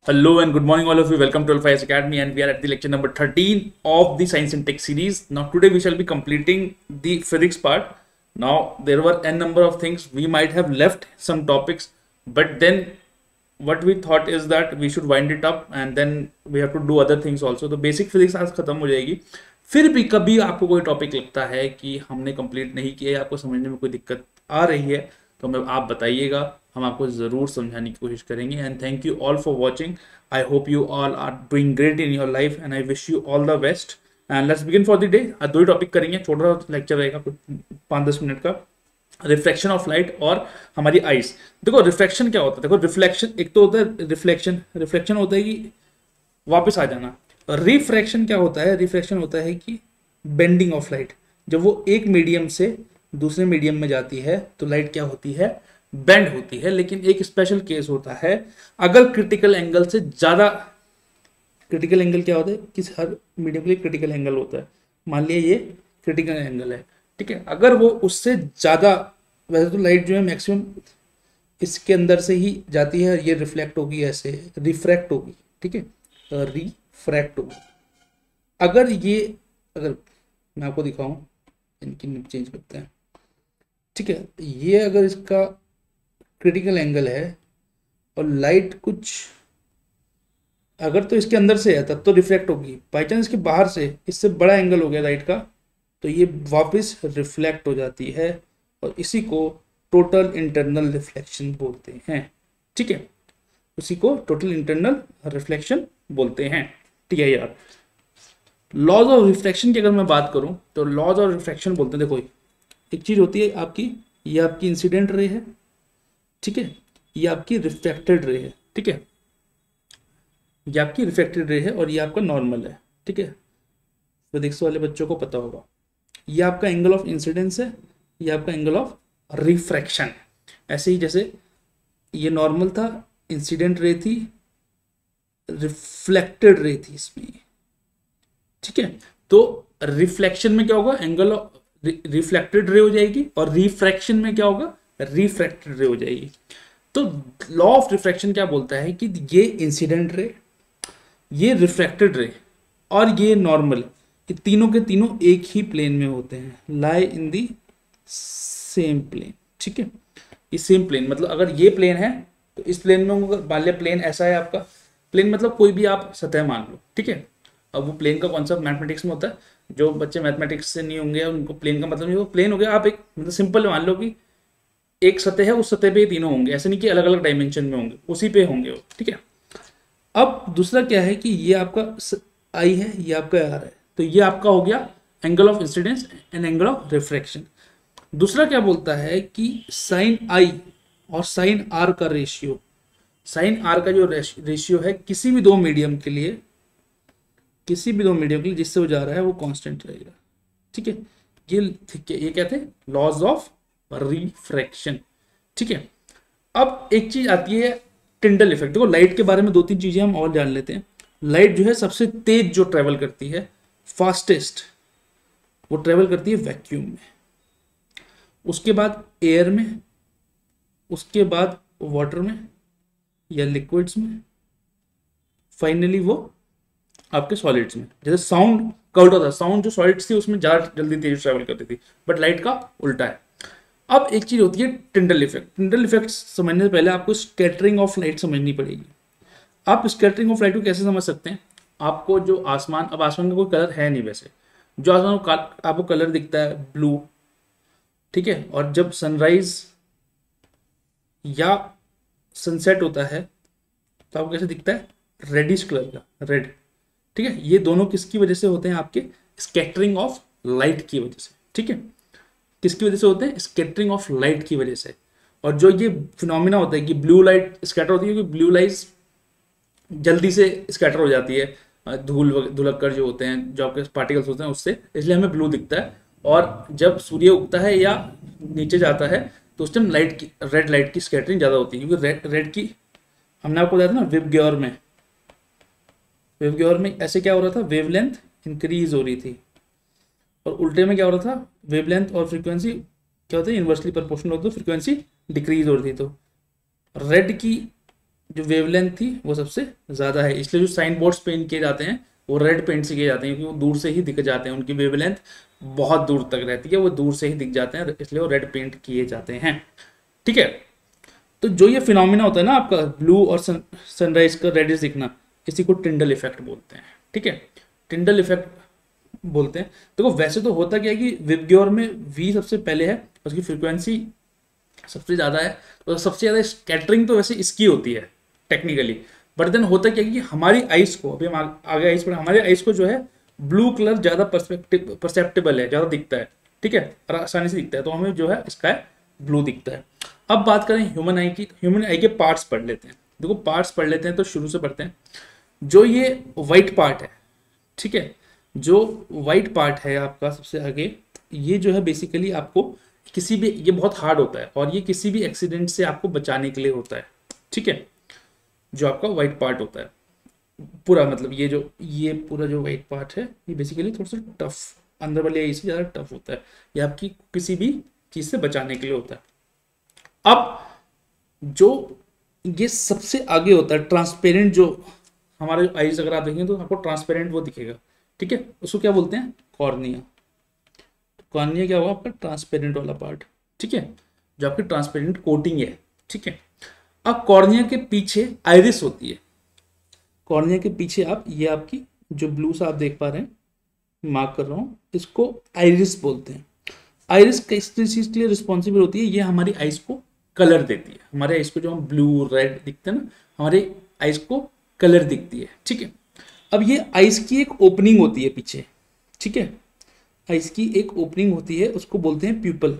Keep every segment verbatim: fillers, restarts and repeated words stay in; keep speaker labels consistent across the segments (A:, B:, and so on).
A: Hello and good morning, all of you. Welcome to Alpha Academy, and we are at the lecture number thirteen of the Science and Tech series. Now, today we shall be completing the physics part. Now, there were n number of things we might have left some topics, but then what we thought is that we should wind it up, and then we have to do other things also. तो basic physics आज खत्म हो जाएगी. फिर भी कभी आपको कोई टॉपिक लगता है कि हमने कंप्लीट नहीं किया, आपको समझने में कोई दिक्कत आ रही है, तो हमें आप बताइएगा, हम आपको ज़रूर समझाने की कोशिश करेंगे. And thank you all for watching. I hope you all are doing great in your life and I wish you all the best. And let's begin for the day. आज दो ही टॉपिक करेंगे, छोटा लेक्चर रहेगा कुछ पाँच दस minute का. Reflection of light और हमारी आइस. देखो रिफ्लेक्शन क्या होता है. देखो रिफ्लेक्शन एक तो होता है रिफ्लेक्शन. रिफ्लेक्शन होता है कि वापस आ जाना. रिफ्रैक्शन क्या होता है. रिफ्रैक्शन होता है कि बेंडिंग ऑफ लाइट. जब वो एक मीडियम से दूसरे मीडियम में जाती है तो लाइट क्या होती है, बेंड होती है. लेकिन एक स्पेशल केस होता है, अगर क्रिटिकल एंगल से ज्यादा. क्रिटिकल एंगल क्या होता है, किस हर मीडियम के लिए क्रिटिकल एंगल होता है. मान लिया ये क्रिटिकल एंगल है, ठीक है. अगर वो उससे ज्यादा, वैसे तो लाइट जो है मैक्सिमम इसके अंदर से ही जाती है, ये रिफ्लेक्ट होगी, ऐसे रिफ्रैक्ट होगी, ठीक है, रिफ्रैक्ट होगी. अगर ये, अगर मैं आपको दिखाऊं, इनकी निप चेंज करते हैं, ठीक है. ये अगर इसका क्रिटिकल एंगल है और लाइट कुछ अगर तो इसके अंदर से है तब तो रिफ्लेक्ट होगी. बाई चांस इसके बाहर से इससे बड़ा एंगल हो गया लाइट का तो ये वापस रिफ्लेक्ट हो जाती है, और इसी को टोटल इंटरनल रिफ्लेक्शन बोलते हैं, ठीक है. उसी को टोटल इंटरनल रिफ्लेक्शन बोलते हैं, ठीक है यार. लॉज ऑफ रिफ्लेक्शन की अगर मैं बात करूं तो लॉज ऑफ रिफ्लेक्शन बोलते हैं. देखो एक चीज होती है आपकी, ये आपकी इंसिडेंट रे है, ठीक है, ये आपकी रिफ्लेक्टेड रे है, ठीक है. ये आपकी रिफ्लेक्टेड रे है और ये आपका नॉर्मल है, ठीक है. फिजिक्स वाले बच्चों को पता होगा. ये आपका एंगल ऑफ इंसिडेंस है, ये आपका एंगल ऑफ रिफ्रैक्शन. ऐसे ही जैसे ये नॉर्मल था, इंसिडेंट रे थी, रिफ्लेक्टेड रे थी इसमें, ठीक है. तो रिफ्लेक्शन में क्या होगा, एंगल ऑफ रिफ्लेक्टेड रे हो जाएगी, और रिफ्रैक्शन में क्या होगा, रिफ्रैक्टेड रे हो जाएगी. तो लॉ ऑफ रिफ्रैक्शन क्या बोलता है कि ये इंसिडेंट रे, ये रिफ्रैक्टेड रे और ये नॉर्मल, ये तीनों के तीनों एक ही प्लेन में होते हैं, लाई इन दी सेम प्लेन, ठीक है. ये सेम प्लेन मतलब अगर ये प्लेन है तो इस प्लेन में होगा. बाल्य प्लेन ऐसा है आपका. प्लेन मतलब कोई भी आप सतह मान लो, ठीक है. अब वो प्लेन का कॉन्सेप्ट मैथमेटिक्स में होता है. जो बच्चे मैथमेटिक्स से नहीं होंगे उनको प्लेन का मतलब नहीं होगा. प्लेन हो गया, आप एक मतलब सिंपल मान लो कि एक सतह है, उस सतह पे ये तीनों होंगे. ऐसे नहीं कि अलग अलग डायमेंशन में होंगे, उसी पे होंगे वो, ठीक है. अब दूसरा क्या है कि ये आपका आई है, ये आपका आर है, तो ये आपका हो गया angle of incidence and angle of refraction. दूसरा क्या बोलता है कि साइन आई और साइन आर का रेशियो, साइन आर का जो रेशियो है किसी भी दो मीडियम के लिए, किसी भी दो मीडियम के लिए जिससे वो जा रहा है वो कांस्टेंट रहेगा, ठीक है. ये ठीक है, ये क्या थे, लॉज ऑफ रिफ्रैक्शन, ठीक है. अब एक चीज आती है टिंडल इफेक्ट. देखो लाइट के बारे में दो तीन चीजें हम और जान लेते हैं. लाइट जो है सबसे तेज जो ट्रेवल करती है, फास्टेस्ट, वो ट्रेवल करती है वैक्यूम में, उसके बाद एयर में, उसके बाद वाटर में या लिक्विड्स में, फाइनली वो आपके सॉलिड्स में. जैसे साउंड का उल्टा था, साउंड जो सॉलिड्स थी उसमें ज्यादा जल्दी तेज ट्रेवल करती थी, बट लाइट का उल्टा है. अब एक चीज होती है टिंडल इफेक्ट. टिंडल इफेक्ट समझने से पहले आपको स्कैटरिंग ऑफ लाइट समझनी पड़ेगी. आप स्कैटरिंग ऑफ लाइट को कैसे समझ सकते हैं. आपको जो आसमान, अब आसमान का कोई कलर है नहीं वैसे, जो आसमान को आपको कलर दिखता है ब्लू, ठीक है. और जब सनराइज या सनसेट होता है तो आपको कैसे दिखता है, रेडिश कलर का, रेड, ठीक है. ये दोनों किसकी वजह से होते हैं, आपके स्कैटरिंग ऑफ लाइट की वजह से, ठीक है. किसकी वजह से होते हैं, स्कैटरिंग ऑफ लाइट की वजह से. और जो ये फिनोमिना होता है कि ब्लू लाइट स्कैटर होती है, क्योंकि ब्लू लाइट जल्दी से स्कैटर हो जाती है, धूल धुलक्कर जो होते हैं, जो आपके पार्टिकल्स होते हैं उससे, इसलिए हमें ब्लू दिखता है. और जब सूर्य उगता है या नीचे जाता है तो उस टाइम लाइट की, रेड लाइट की स्कैटरिंग ज़्यादा होती है, क्योंकि रेड रेड की हमने आपको बताया था ना, वेव ग्योर में, वेव ग्योर में ऐसे क्या हो रहा था, वेवलेंथ इंक्रीज हो रही थी, और उल्टे में क्या हो रहा था, वेवलेंथ और फ्रीक्वेंसी क्या होता है, इन्वर्सली प्रोपोर्शनल होती है, फ्रीक्वेंसी डिक्रीज हो रही थी. तो रेड की जो वेवलेंथ थी वो सबसे ज़्यादा है, इसलिए जो साइन बोर्ड्स पेंट किए जाते हैं वो रेड पेंट से किए जाते हैं, क्योंकि वो दूर से ही दिख जाते हैं, उनकी वेवलेंथ बहुत दूर तक रहती है, वो दूर से ही दिख जाते हैं, इसलिए वो रेड पेंट किए जाते हैं। ठीक है, तो जो ये फिनोमिना होता है ना आपका ब्लू और सन, सनराइज का रेडिश दिखना, इसी को टिंडल इफेक्ट बोलते हैं। ठीक है, टिंडल इफेक्ट बोलते हैं। देखो तो वैसे तो होता क्या है कि विबग्योर में वी सबसे पहले है, उसकी फ्रीक्वेंसी सबसे ज़्यादा है, तो सबसे ज़्यादा स्कैटरिंग तो वैसे इसकी होती है टेक्निकली। बट देन होता क्या है कि हमारी आइस को, अभी हम आगे आइस पर, हमारे आइस को जो है ब्लू कलर ज़्यादा परस्पेक्टिव परसेप्टेबल है, ज़्यादा दिखता है। ठीक है, और आसानी से दिखता है, तो हमें जो है स्काई ब्लू दिखता है। अब बात करें ह्यूमन आई की, ह्यूमन आई के पार्ट्स पढ़ लेते हैं। देखो पार्ट्स पढ़ लेते हैं तो शुरू से पढ़ते हैं। जो ये वाइट पार्ट है, ठीक है, जो वाइट पार्ट है आपका सबसे आगे, ये जो है बेसिकली आपको किसी भी, ये बहुत हार्ड होता है और ये किसी भी एक्सीडेंट से आपको बचाने के लिए होता है। ठीक है, जो आपका वाइट पार्ट होता है पूरा, मतलब ये जो ये पूरा जो वाइट पार्ट है ये बेसिकली थोड़ा सा टफ, अंदर वाले इससे ज़्यादा टफ होता है, ये आपकी किसी भी चीज़ से बचाने के लिए होता है। अब जो ये सबसे आगे होता है ट्रांसपेरेंट, जो हमारे आईज अगर आप देखेंगे तो आपको ट्रांसपेरेंट वो दिखेगा। ठीक है, उसको क्या बोलते हैं, कॉर्निया। कॉर्निया क्या होगा आपका, ट्रांसपेरेंट वाला पार्ट। ठीक है, जो आपकी ट्रांसपेरेंट कोटिंग है। ठीक है, अब कॉर्निया के पीछे आइरिस होती है। कॉर्निया के पीछे आप, ये आपकी जो ब्लू सा आप देख पा रहे हैं, मार्क कर रहा हूँ, इसको आइरिस बोलते हैं। आइरिस किस चीज के लिए रिस्पॉन्सिबल होती है, ये हमारी आइस को कलर देती है। हमारे आइस को जो हम ब्लू रेड दिखते हैं ना, हमारे आइस को कलर दिखती है। ठीक है, अब ये आइस की एक ओपनिंग होती है पीछे। ठीक है, आइस की एक ओपनिंग होती है, उसको बोलते हैं प्यूपल।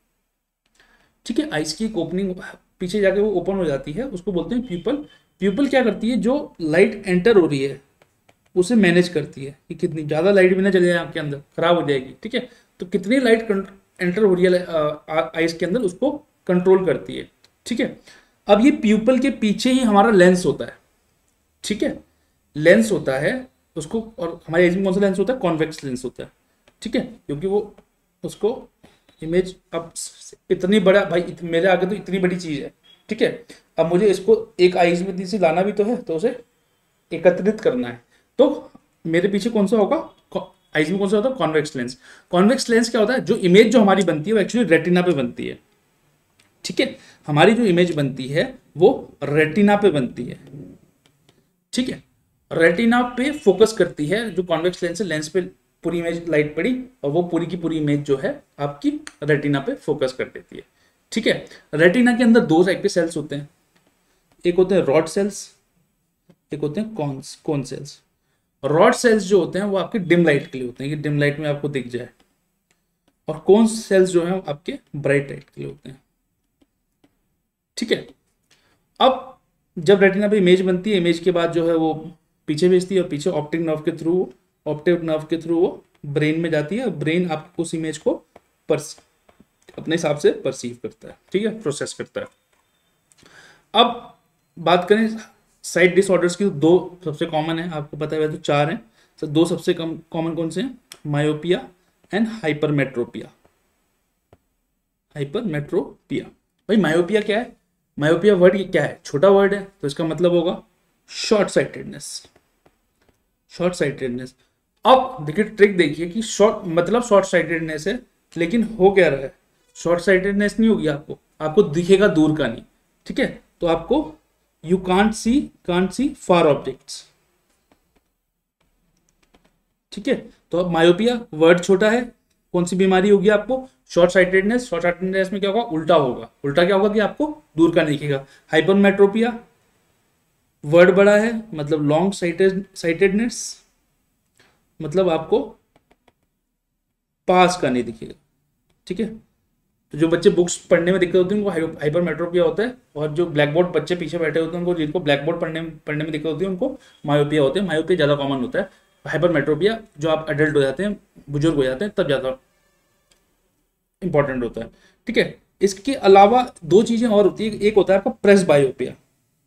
A: ठीक है, आइस की एक ओपनिंग पीछे जाके वो ओपन हो जाती है, उसको बोलते हैं प्यूपल। प्यूपल क्या करती है, जो लाइट एंटर हो रही है उसे मैनेज करती है कि कितनी ज़्यादा लाइट भी ना चले जाए आपके अंदर, खराब हो जाएगी। ठीक है, तो कितनी लाइट एंटर हो रही है आइस के अंदर उसको कंट्रोल करती है। ठीक है, अब ये प्यूपल के पीछे ही हमारा लेंस होता है। ठीक है, लेंस होता है उसको, और हमारे आइस में कौन सा लेंस होता है, कॉन्वेक्स लेंस होता है। ठीक है, क्योंकि वो उसको इमेज, अब इतनी बड़ा भाई इत, मेरे आगे तो इतनी बड़ी चीज़ है। ठीक है, अब मुझे इसको एक आइस में से लाना भी तो है, तो उसे एकत्रित करना है, तो मेरे पीछे कौन सा होगा, आइस में कौन सा होता है, कॉन्वेक्स लेंस। कॉन्वेक्स लेंस क्या होता है, जो इमेज जो हमारी बनती है वो एक्चुअली रेटिना पे बनती है। ठीक है, हमारी जो इमेज बनती है वो रेटिना पे बनती है। ठीक है, रेटिना पे फोकस करती है, जो कॉन्वेक्स लेंस है, लेंस पे पूरी इमेज लाइट पड़ी और वो पूरी की पूरी इमेज जो है आपकी रेटिना पे फोकस कर देती है। ठीक है, रेटिना के अंदर दो टाइप के सेल्स होते हैं, एक होते हैं रॉड सेल्स, एक होते हैं cones cone cells. Rod cells जो होते हैं वो आपके डिम लाइट के लिए होते हैं, कि डिम लाइट में आपको दिख जाए, और कोन सेल्स जो हैं आपके ब्राइट लाइट के लिए होते हैं। ठीक है, अब जब रेटिना पे इमेज बनती है, इमेज के बाद जो है वो पीछे भेजती है, और पीछे ऑप्टिक नर्व के थ्रू ऑप्टिक नर्व के थ्रू वो ब्रेन में जाती है, ब्रेन आपको उस इमेज को पर्स अपने हिसाब से परसीव करता है। ठीक है, प्रोसेस करता है। अब बात करें साइट डिसऑर्डर्स की, तो दो सबसे कॉमन है, आपको पता है, तो चार हैं, तो दो सबसे कम कॉमन कौन से हैं, मायोपिया एंड हाइपरमेट्रोपिया। हाइपरमेट्रोपिया, भाई मायोपिया क्या है, मायोपिया वर्ड ये क्या है, छोटा वर्ड है, तो इसका मतलब होगा शॉर्ट साइटेडनेस। शॉर्ट साइटेडनेस, अब देखिए ट्रिक देखिए कि शॉर्ट मतलब शॉर्ट साइटेडनेस है, लेकिन हो क्या रहा है, शॉर्ट साइटेडनेस नहीं होगी, आपको आपको दिखेगा दूर का नहीं। ठीक है, तो आपको you can't see can't see far objects. ठीक है, तो अब मायोपिया वर्ड छोटा है, कौन सी बीमारी होगी आपको, शॉर्ट साइटेडनेस। शॉर्ट साइटेडनेस में क्या होगा, उल्टा होगा, उल्टा क्या होगा कि आपको दूर का नहीं दिखेगा। हाइपरमेट्रोपिया वर्ड बड़ा है, मतलब लॉन्ग साइटेड साइटेडनेस, मतलब आपको पास का नहीं दिखेगा। ठीक है, तो जो बच्चे बुक्स पढ़ने में दिक्कत होती है उनको हाइपरमेट्रोपिया होता है, और जो ब्लैक बोर्ड बच्चे पीछे बैठे होते हैं उनको, जिनको ब्लैक बोर्ड पढ़ने पढ़ने में दिक्कत होती है उनको मायोपिया होते हैं। मायोपिया ज़्यादा कॉमन होता है, हाइपरमेट्रोपिया जो आप एडल्ट हो जाते हैं, बुजुर्ग हो जाते हैं, तब ज़्यादा इंपॉर्टेंट होता है। ठीक है, इसके अलावा दो चीज़ें और होती है, एक होता है आपका presbyopia.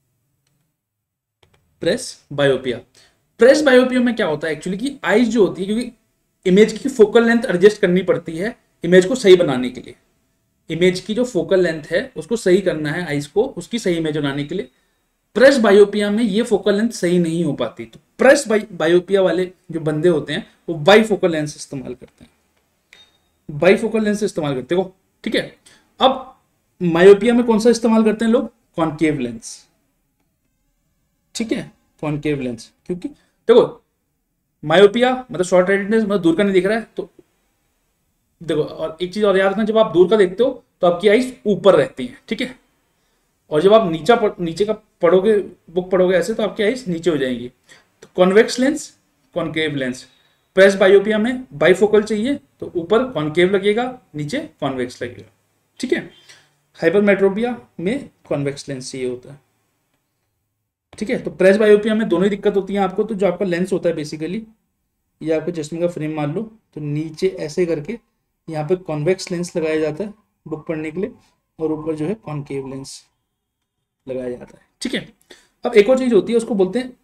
A: Presbyopia, presbyopia में क्या होता है एक्चुअली कि आइज जो होती है, क्योंकि इमेज की फोकल लेंथ एडजस्ट करनी पड़ती है इमेज को सही बनाने के लिए, इमेज की जो फोकल लेंथ है उसको सही करना है आइज को, उसकी सही इमेज बनाने के लिए प्रेस बायोपिया में ये फोकल लेंथ सही नहीं हो पाती, तो प्रेस बायोपिया वाले जो बंदे होते हैं वो बाई फोकल लेंस इस्तेमाल करते हैं, बाई फोकल लेंस इस्तेमाल करते हो, ठीक है। अब मायोपिया में कौन सा इस्तेमाल करते हैं लोग, कॉनकेव लेंस, ठीक है, कॉनकेव लेंस, क्योंकि देखो मायोपिया मतलब शॉर्ट राइटेडनेस मतलब दूर का नहीं दिख रहा है, तो देखो और एक चीज और याद रखना, जब आप दूर का देखते हो तो आपकी आईज ऊपर रहती है, ठीक है, और जब आप नीचा पढ़, नीचे का पढ़ोगे, बुक पढ़ोगे ऐसे, तो आपकी आईज नीचे हो जाएंगी। तो convex lens, concave lens, presbyopia में बाइफोकल चाहिए तो ऊपर कॉनकेव लगेगा, नीचे कॉन्वेक्स लगेगा, ठीक है। हाइपरमेट्रोपिया में कॉन्वेक्स लेंस चाहिए होता है, ठीक है। तो प्रेस बायोपिया में दोनों ही दिक्कत होती है आपको। तो जो आपका लेंस होता है बेसिकली, ये आपके चश्मे का फ्रेम मान लो, तो नीचे ऐसे करके यहाँ पे कॉन्वेक्स लेंस लगाया जाता है बुक पढ़ने के लिए, और ऊपर जो है कॉनकेव लेंस लगाया जाता है, ठीक है। अब एक और चीज होती है, उसको बोलते हैं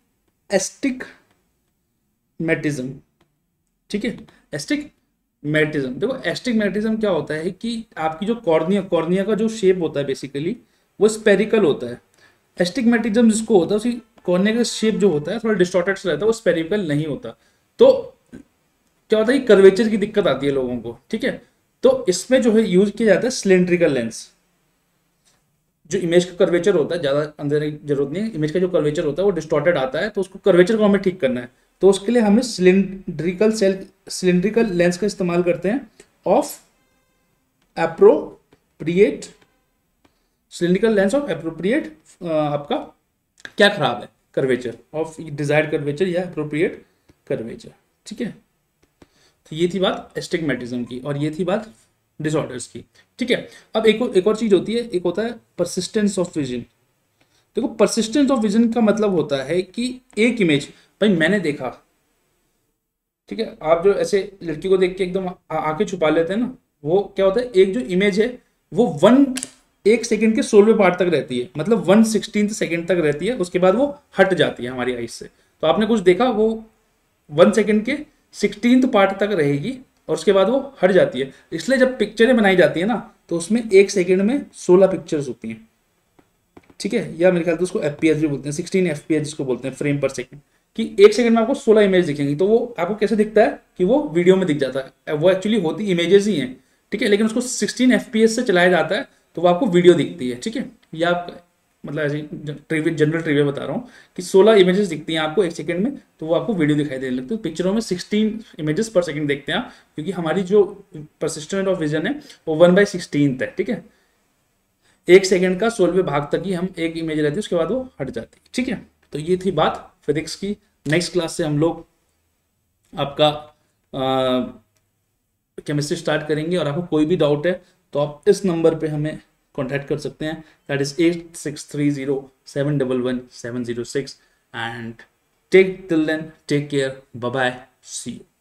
A: एस्टिग्मेटिज्म, ठीक है, एस्टिग्मेटिज्म। देखो एस्टिग्मेटिज्म क्या होता है कि आपकी जो कॉर्निया कॉर्निया का जो शेप होता है बेसिकली वो स्पेरिकल होता है। एस्टिग्मेटिज्म जिसको होता है उसकी कॉर्निया का शेप जो होता है थोड़ा डिस्टॉर्टेड रहता है, वो स्पेरिकल नहीं होता। तो क्या होता है कि कर्वेचर की दिक्कत आती है लोगों को, ठीक है। तो इसमें जो है यूज किया जाता है सिलेंड्रिकल लेंस। जो इमेज का कर्वेचर होता है, ज्यादा अंदर की जरूरत नहीं है, इमेज का जो कर्वेचर होता है वो डिस्टॉर्टेड आता है, तो उसको कर्वेचर को हमें ठीक करना है, तो उसके लिए हमें सिलिंड्रिकल सेल सिलिंड्रिकल लेंस का इस्तेमाल करते हैं of appropriate cylindrical lens of appropriate आपका क्या खराब है, कर्वेचर ऑफ डिजायर्ड कर्वेचर या एप्रोप्रिएट कर्वेचर, ठीक है। तो ये थी बात एस्टिग्मेटिज्म की, और ये थी बात डिसऑर्डर्स की, ठीक है। अब एक और एक और चीज होती है, एक होता है परसिस्टेंस ऑफ विजन। देखो परसिस्टेंस ऑफ विजन का मतलब होता है कि एक इमेज, भाई मैंने देखा, ठीक है, आप जो ऐसे लड़की को देख के एकदम आंखें छुपा लेते हैं ना, वो क्या होता है, एक जो इमेज है वो वन एक सेकंड के सोलहवें पार्ट तक रहती है, मतलब वन सिक्सटीन सेकंड तक रहती है, उसके बाद वो हट जाती है हमारी आईज से। तो आपने कुछ देखा, वो वन सेकंड के सिक्सटीन पार्ट तक रहेगी और उसके बाद वो हट जाती है। इसलिए जब पिक्चरें बनाई जाती है ना, तो उसमें एक सेकंड में सोलह पिक्चर्स होती हैं, ठीक है, या मेरे ख्याल से उसको एफपीएस भी बोलते हैं, सिक्सटीन एफपीएस जिसको बोलते हैं, फ्रेम पर सेकंड, कि एक सेकंड में आपको सोलह इमेज दिखेंगी। तो वो आपको कैसे दिखता है कि वो वीडियो में दिख जाता है, वो एक्चुअली होती इमेजेस ही हैं, ठीक है, लेकिन उसको सिक्सटीन एफपीएस से चलाया जाता है तो वो आपको वीडियो दिखती है, ठीक है। या आप मतलब ऐसे ट्रिविया जनरल ट्रिविया बता रहा हूँ कि सोलह इमेजेस दिखती हैं आपको एक सेकंड में, तो वो आपको वीडियो दिखाई देने लगती है। पिक्चरों में सिक्सटीन इमेजेस पर सेकंड देखते हैं आप, क्योंकि हमारी जो परसिस्टेंस ऑफ विजन है वो वन बाई सिक्सटीन है, ठीक है। एक सेकंड का सोलहवें भाग तक ही हम एक इमेज रहती है, उसके बाद वो हट जाती है, ठीक है। तो ये थी बात फिजिक्स की। नेक्स्ट क्लास से हम लोग आपका केमिस्ट्री स्टार्ट करेंगे, और आपको कोई भी डाउट है तो आप इस नंबर पे हमें कॉन्टैक्ट कर सकते हैं, that is eight six three zero seven double one seven zero six. And take till then, take care, bye bye, see you.